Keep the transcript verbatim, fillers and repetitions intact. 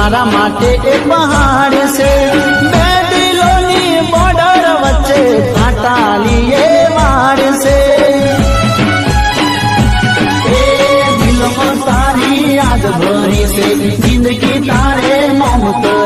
तारा माटे एक पहाड़ से बे दिलोनी बॉर्डर वच्चे कांटा लिए वाड़ से ए दिल में तारी याद भरी से जिंदगी तारे मोहब्बत